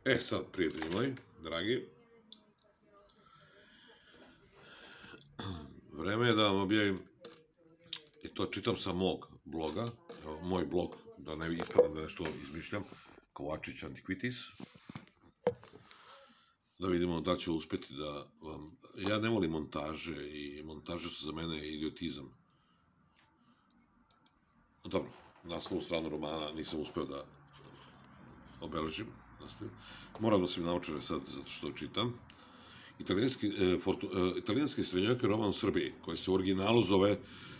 Sad, prijatelji moji, dragi, vreme je da vam objavim, i to čitam sa mog bloga, moj blog, da ne ispadam da nešto izmišljam, Kovačić Antiquities, da vidimo da ću uspeti da vam... Ja ne volim montaže i montaže su za mene idiotizam. Dobro, naslovnu stranu romana nisam uspeo da obeležim. Moram da se mi naučili sad, zato što čitam. Italijanski srednjovekovni roman u Srbiji, koji se u originalu zove...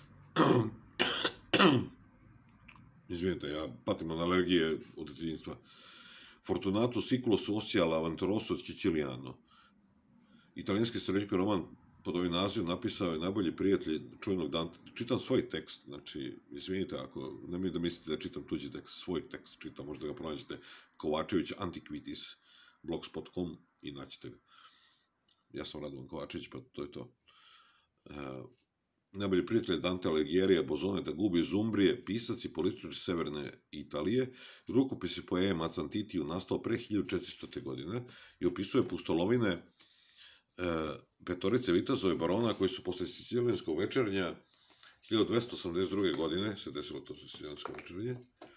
Izvinite, ja patim od alergije od detinjstva. Fortunato Siculo Social Avventuroso Siciliano. Italijanski srednjovekovni roman pod ovim nazivom napisao je najbolji prijatelj čuvenog Dante. Čitam svoj tekst, znači, izvinite ako nemoj da mislite da čitam tuđi tekst, svoj tekst čitam, možda ga pronađete Kovačević Antiquities, blogspot.com i naćete ga. Ja sam Radovan Kovačević, pa to je to. Najbolji prijatelj Dante Alighieri Bosone da gubi iz Umbrije, pisac i političar severne Italije, rukopis i poema Acantitiju nastao pre 1400. godine i opisuje pustolovine petorice vitezova i barona koji su posle sicilijanskog večernja 1282. godine, se desilo to sicilijansko večernje,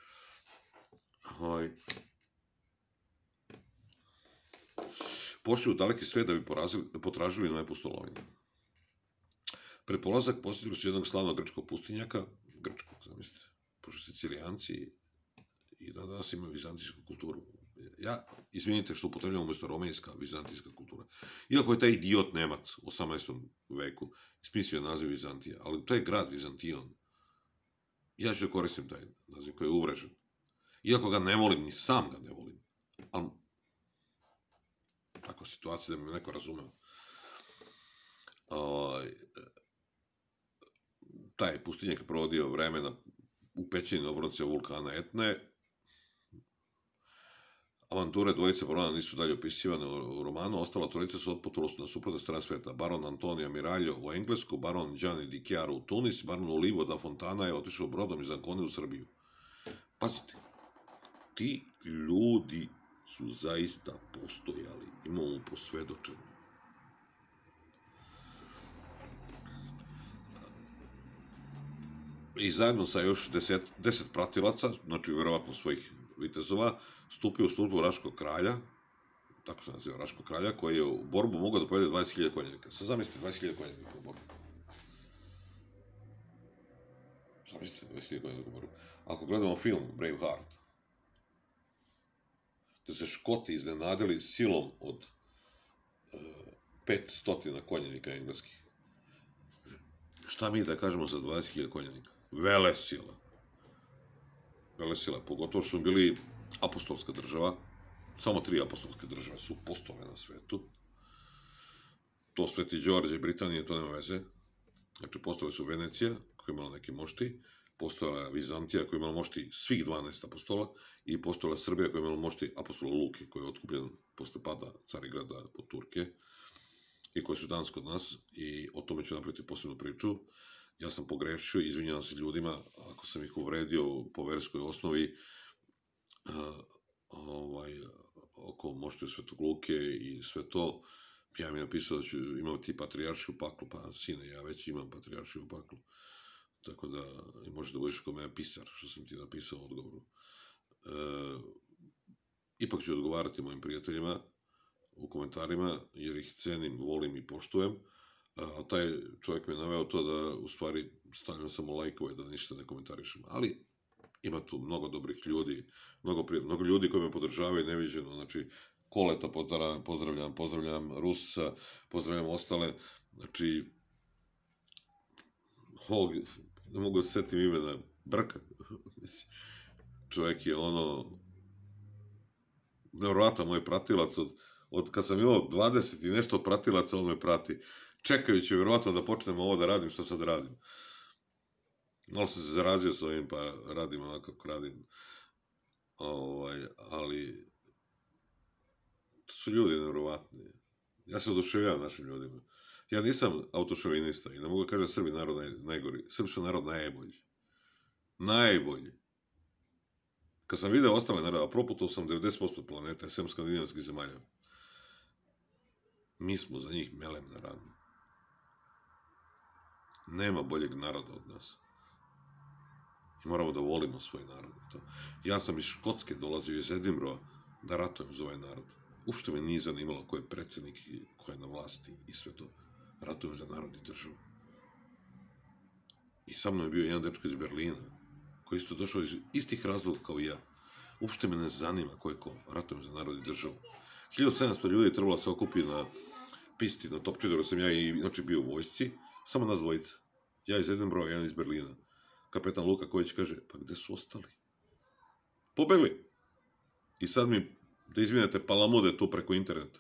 pošli u daleki svet da bi potražili nove pustolovine. Pred polazak posjetili su jednog slavnog grčkog pustinjaka, grčkog, zamislite, pošto Sicilijanci i da danas imaju vizantijsku kulturu. Izvinite što upotrebljam umjesto romenjska vizantijska kultura. Iako je taj idiot Nemac u 18. veku smislio naziv Vizantija, ali to je grad Vizantion. Ja ću da koristim taj naziv koji je uvrežen. Iako ga ne volim, ni sam ga ne volim. Ali, takva situacija da bi me neko razumeo. Taj pustinjak je provodio vreme u pećini na obronci vulkana Etne. Avanture dvojice barona nisu dalje opisivane u romanu, ostala trojica su otputovali na suprotne strane sveta. Baron Antonio Miraglio u Englesku, baron Gianni di Chiaro u Tunis, baron Olivo da Fontana je otišao brodom iz Ancone u Srbiju. Pazite, ti ljudi su zaista postojali, imamo posvedočeno. I zajedno sa još 10 pratilaca, znači verovatno svojih vitezova, stupio u službu Raškog kralja, tako se naziva Raškog kralja, koji je u borbu mogao da povede 20.000 konjenika. Sad zamislite 20.000 konjenika u borbu. Zamislite 20.000 konjenika u borbu. Ako gledamo film Braveheart, gde se Škoti iznenadili silom od 500 konjenika engleskih. Šta mi da kažemo za 20.000 konjenika? Velesila. Velesila, pogotovo što smo bili apostolska država. Samo 3 apostolske države su postole na svetu. To Sveti Đorđe i Britanije, to nema veze. Znači, postole su Venecija, koja je imala neki mošti, postala Vizantija, koja je imala mošti svih 12 apostola, i postala Srbija, koja je imala mošti apostola Luke, koji je otkupljen posle pada Carigrada pod Turke, i koji su danas kod nas, i o tome ću napraviti posebnu priču. Ja sam pogrešio, izvinjavam se ljudima, ako sam ih uvredio po verskoj osnovi, oko moštiju Svetog Luke i sve to. Ja mi je napisao da ću imati patrijaršiju paklu, pa sine, ja već imam patrijaršiju paklu, tako da može da budeš kod mene pisar, što sam ti napisao u odgovoru. Ipak ću odgovarati mojim prijateljima u komentarima, jer ih cenim, volim i poštujem, a taj čovjek me naveo to da u stvari stavljam samo lajkove, da ništa ne komentarišem, ali ima tu mnogo dobrih ljudi, mnogo ljudi koji me podržavaju neviđeno, znači Koleta pozdravljam Rusa, pozdravljam ostale, znači ne mogu da se setim imena, Brka, čovjek je nevjerovatan moj pratilac, od kad sam imao 20 i nešto pratilaca, on me prati, čekajući vjerovatno da počnem ovo da radim, što sad radim. Malo sam se zarazio s ovim, pa radim onako kako radim. Ali, to su ljudi nevjerovatni. Ja se oduševljavam našim ljudima. Ja nisam autošovinista i ne mogu da kažem Srbi narod najgori. Srbi su narod najbolji. Najbolji. Kad sam video ostale narode, a proputao sam 90% planete, sem skandinavskih zemalja. Mi smo za njih melem na ranu. Nema boljeg naroda od nas. I moramo da volimo svoj narod. Ja sam iz Škotske dolazio, iz Edinburgha, da ratujem za ovaj narod. Uopšte me nije zanimalo ko je predsjednik i ko je na vlasti i sve to. Ratujem za narod i državu. I sa mnom je bio jedan dečko iz Berlina, koji isto došao iz istih razloga kao i ja. Uopšte me ne zanima ko je ko. Ratujem za narod i državu. 1700 ljudi trebalo se okupi na pisti, na Topčidoru sam ja i inače bio u vojsci, samo nas dvojica. Ja iz Edinburgha, jedan iz Berlina. Kapetan Luka Kojić kaže, pa gde su ostali? Pobegli. I sad mi da izvinete palamude tu preko interneta.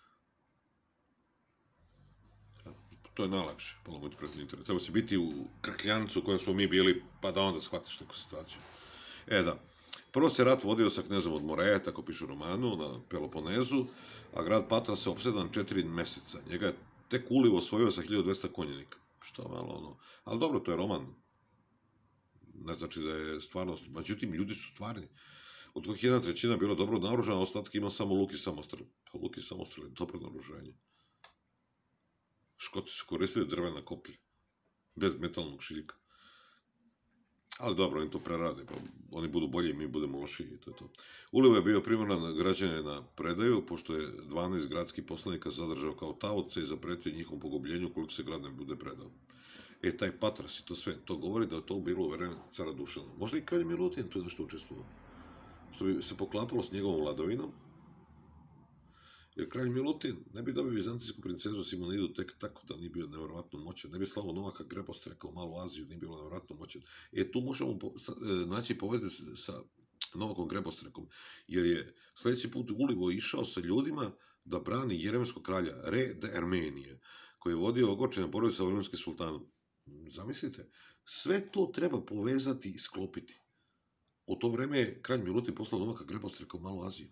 To je najlakše, palamude preko interneta. Treba se biti u krkljancu u kojem smo mi bili, pa da onda shvatiš neku situaciju. Da. Prvo se rat vodio sa knezom od Moreje, tako piše u romanu, na Peloponezu, a grad Patra se opsedan 4 meseca. Njega je tek Ulivo osvojio sa 1200 konjenika. Što malo ono. Ali dobro, to je roman. Ne znači da je stvarnost. Međutim, ljudi su stvarni. Od kojih 1/3 bilo dobro naoružana, ostatak ima samo luk i samostrel. Pa luk i samostrel je dobro naoružanje. Škoti su koristili drvena koplja. Bez metalnog šiljika. Ali dobro, oni to prerade, pa oni budu bolji i mi budemo lošiji i to je to. Ulivo je bio primoran građane na predaju, pošto je 12 gradskih poslanika zadržao kao taoce i zapretio njihovom pogubljenju koliko se grad ne bude predao. Taj Patras i to sve, to govori da je to bilo u vreme cara Dušana. Možda i kralj Milutin tu nešto učestvovao. Što bi se poklapalo s njegovom vladavinom. Jer kralj Milutin ne bi dobio vizantijsku princezu Simonidu tek tako da nije bio nevjerovatno moćan. Ne bi slavo Novaka Grebostreka u Malu Aziju, nije bilo nevjerovatno moćan. Tu možemo naći povezati sa Novakom Grebostrekom. Jer je sljedeći put Ulivo išao sa ljudima da brani jeremskog kralja Re de Armenije, koji je vodio ogorčene borbe sa vremenskim sultanom. Zamislite, sve to treba povezati i sklopiti. U to vreme je kralj Milutin poslao Novaka Grebostreka u Malu Aziju,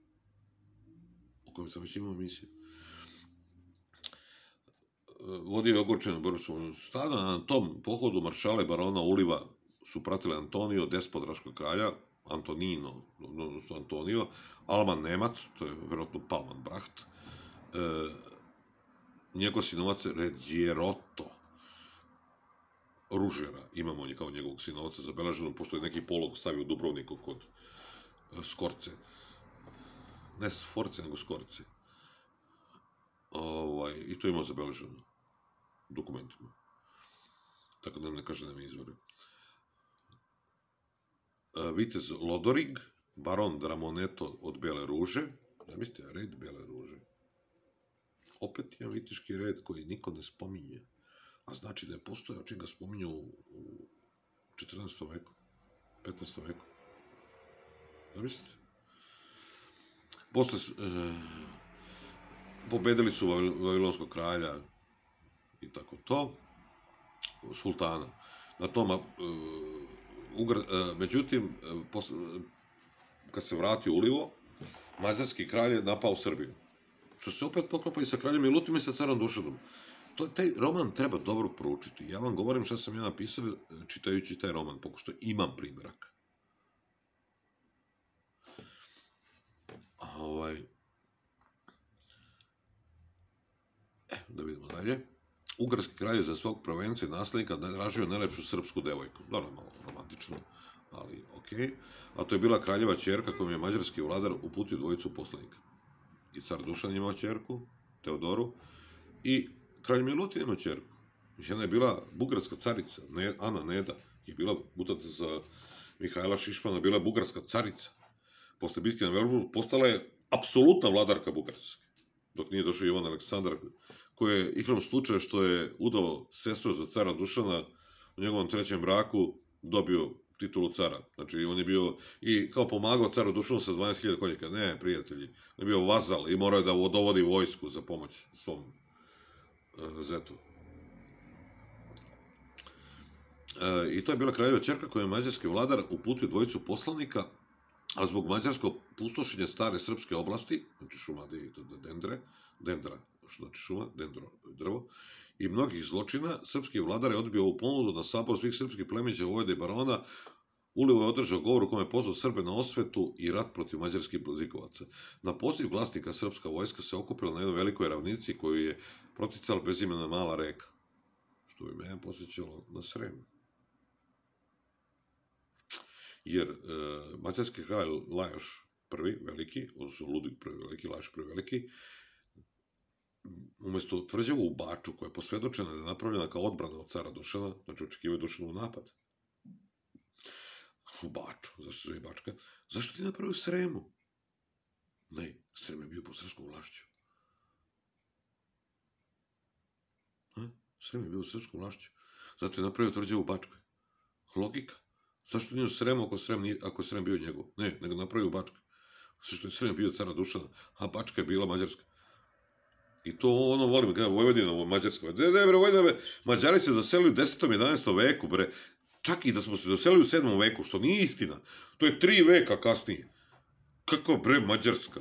o kojem sam već imao emisiju. Vodio je ogorčene borbe sa vremenskim sultanom. Na tom pohodu maršale barona Uliva su pratili Antonio, despot Raškog kralja, Antonio, Alman Nemac, to je vjerojatno Palman Braht, njegov sinovac Regierotto, Ružera, imamo on je kao njegovog sinovca zabeleženo, pošto je neki polog stavio u Dubrovniku kod Skorce. Ne Sforce, nego Skorce. I to ima zabeleženo u dokumentima. Tako da ne kaže da mi izvore. Vitez Lodorig, baron Dramoneto od Bele Ruže, da mislite, red Bele Ruže. Opet jedan vitiški red koji niko ne spominje. A znači da je postojao čim ga spominju u 14. veku, 15. veku. Zamislite? Posle pobedili su Vavilonskog kralja i tako to, sultana. Na tom, međutim, kad se vratio Ulivo, mađarski kralj je napao Srbiju. Što se opet poklapa i sa kraljem Milutinom i sa carom Dušanom. Taj roman treba dobro proučiti. Ja vam govorim šta sam ja napisao čitajući taj roman, pošto imam primjerak. Da vidimo dalje. Ugarski kralj je za svog prvenca i naslednika tražio najlepšu srpsku devojku. Dobro, malo romantično, ali okej. A to je bila kraljeva ćerka kojom je mađarski vladar uputio dvojicu poslanika. I car Dušan imao ćerku, Teodoru, i kralj Milutin imao ćerku. Jedna je bila bugarska carica, Ana Neda, je bila mutatica Mihajla Šišmana, bila je bugarska carica. Posle bitke na Veleburu postala je apsolutna vladarka Bugarske, dok nije došao Jovan Aleksandar, koji je igrom slučaja što je udao sestru za cara Dušana u njegovom trećem braku dobio titulu cara. Znači, on je bio i kao pomagao caru Dušanu sa 12.000 konjaka. Ne, prijatelji. On je bio vazal i morao je da dovodi vojsku za pomoć svom zetu. I to je bila kraljeva ćerka koju je mađarski vladar uputio dvojicu poslanika, a zbog mađarskog pustošenja stare srpske oblasti, znači Šumadije i Dendra, što znači šuma, Dendro drvo, i mnogih zločina, srpski vladar je odbio ovu ponudu na sabor svih srpskih plemića, vojvoda i barona, Ulivo je održao govor u kome je pozvao Srbe na osvetu i rat protiv mađarskih zikovaca. Na poziv glasnika srpska vojska se okupila na jednoj velikoj ravnici koju je proticala bezimena mala reka, što bi mene posjećalo na Srem. Jer mađarski kralj Lajoš I veliki, odnosno Ludvig I veliki, Lajoš I veliki, umesto tvrđavu u Baču, koja je posvjedočena da je napravljena kao odbrana od cara Dušana, znači očekivaju Dušanov napad, u Baču, zašto se zove Bačka, zašto ti napravio Sremu? Ne, Srem je bio pod srpskom vlašću. Srem je bio pod srpskom vlašću. Zato je napravio tvrđavu u Bačkoj. Logika. Zašto nije u Sremu ako je Srem bio njegov? Ne, nego napravio u Bačkoj. Zašto je Srem bio cara Dušana, a Bačka je bila mađarska. I to ono volim, kada Vojvodina, Mađarska. Vojvodina, Mađari se doselili u 10. 11. veku, bre. Čak i da smo se doselili u 7. veku, što nije istina. To je 3 veka kasnije. Kako, bre, Mađarska?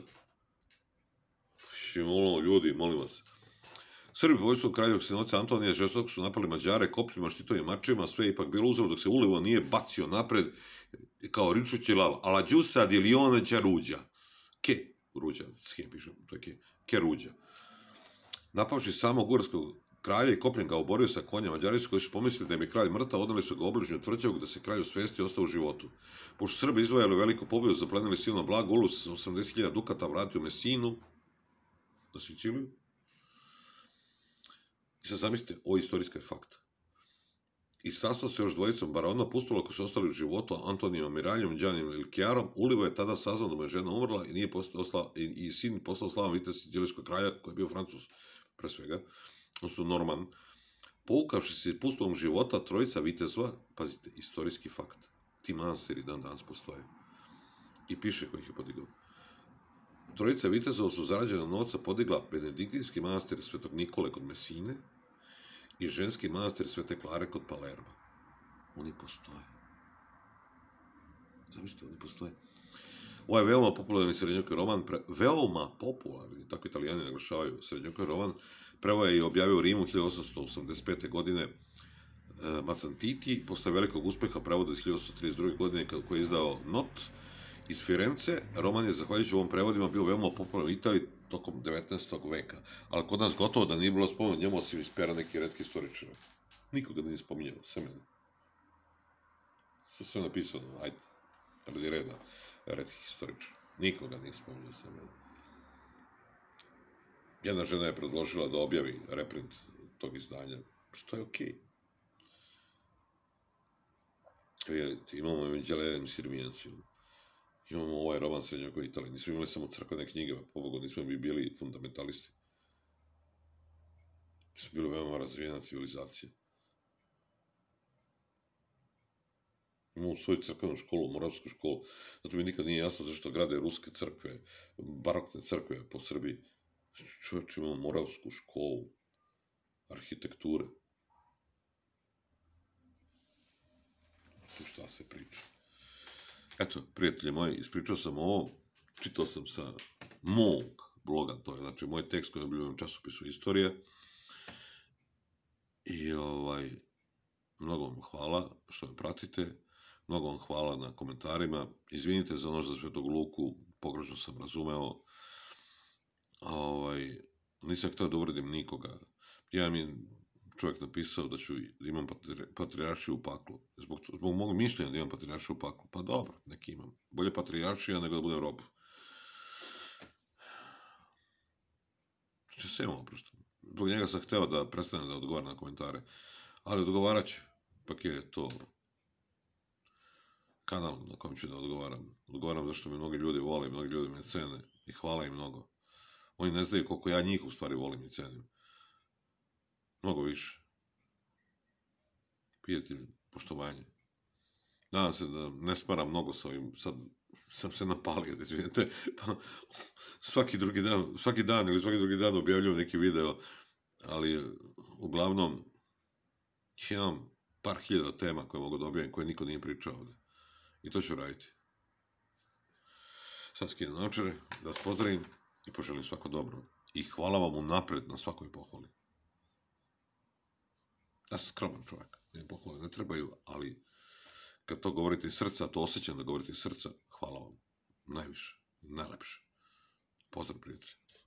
Ljudi, molim vas. Srbi po vojsku kraljevog sinoca Antonija žestoko su napali Mađare kopljima, štitovima, mačevima, sve je ipak bilo uzor dok se Ulivo nije bacio napred kao ričući lav. Ala džusa di lione đaruđa. Ke, ruđa, shem piše, to je ke ruđa. Napavši samog ugarskog kralja i kopljem ga oborio sa konja, Mađari su koji su pomislili da je kralj mrtav, odneli su ga obližnju tvrđavu da se kralj usvesti i ostao u životu. Pošto Srbi izvojali veliku pobjedu, zaplenili silno blago, Ulus sa 80.000 dukata vratio Mesinu, na Siciliju. I sad zamislite, ovo je istorijski fakt. I sastao se još dvojicom barona Pustula koji su ostali u životu, Antonijom Miraljom i Đanijom Ilkijarom. Ulivo je tada saznao da mu je žena umrla i sin poslao slavan vitez sicilijskog kralja, koji je bio Francuz, pre svega, odnosno Norman. Poukavši se iz Pustulovog života, trojica vitezova, pazite, istorijski fakt, ti manastiri dan danas postoje. I piše ko ih je podigao. Trojica vitezova su zarađena novca podigla benediktinski manastir Svetog Nikole kod Mesine i ženski manastir Svete Klare kod Palerma. Oni postoje. Zamislite, oni postoje. Ovo je veoma popularni srednjovekovni roman, veoma popularni, tako Italijani naglašavaju, srednjovekovni roman, prvo je i objavio u Rimu 1885. godine Mazzantiti, posle velikog uspeha prevoda iz 1832. godine koji je izdao Not iz Firence. Roman je, zahvaljujući ovom prevodima, bio veoma popularan u Italiji tokom 19. veka, ali kod nas gotovo da nije bilo spomenuo njemu, osim iz pera neki retki istoričara. Nikoga nije spominjao, sve mene. Sve napisano, ajde, radi reda retkih istoričara. Nikoga nije spominjao, sve mene. Jedna žena je predložila da objavi reprint tog izdanja, što je okej. Imamo Evanđeljem Sirmijancijom. Imamo ovaj roman srednjovekovne Italije. Nismo imali samo crkvene knjige, pobogu, nismo bi bili fundamentalisti. Nismo bili veoma razvijena civilizacija. Imamo svoju crkvenu školu, moravsku školu. Zato mi nikad nije jasno zašto grade ruske crkve, barokne crkve po Srbiji. Čovječ, imamo moravsku školu, arhitekture. Tu šta se priča. Eto, prijatelji moji, ispričao sam ovo, čitao sam sa mog bloga, to je znači moj tekst koji je objavljen u časopisu Istorija. I mnogo vam hvala što me pratite, mnogo vam hvala na komentarima, izvinite za ono za Svetog Luku, pogrešno sam razumeo, nisam htio da uvredim nikoga. Ja mi je čovjek napisao da imam patrijaršiju u paklu. Zbog mog mišljenja da imam patrijaršiju u paklu. Pa dobro, neki imam. Bolje patrijaršija nego da budem rob. Znači, sve imam oprošten. Zbog njega sam hteo da prestanem da odgovaram na komentare. Ali odgovarat ću. Pak je to kanal na kojem ću da odgovaram. Odgovaram zašto me mnogi ljudi vole, mnogi ljudi me cene. I hvala im mnogo. Oni ne znaju koliko ja njih u stvari volim i cenim. Mnogo više. Prijatelji, poštovanje. Nadam se da ne smaram mnogo sa ovim, sad sam se napalio, da izvinete, pa svaki dan ili svaki drugi dan objavljujem neki video, ali uglavnom imam par hiljada tema koje mogu da objavim, koje niko nije pričao ovde. I to ću raditi. Sad skinem naočare, da vas pozdravim i poželim svako dobro. I hvala vam unapred na svakoj pohvali. Ja sam skroman čovjek, pohvale ne trebaju, ali kad to govorite iz srca, to osjećam da govorite iz srca, hvala vam. Najviše, najlepše. Pozdrav, prijatelji.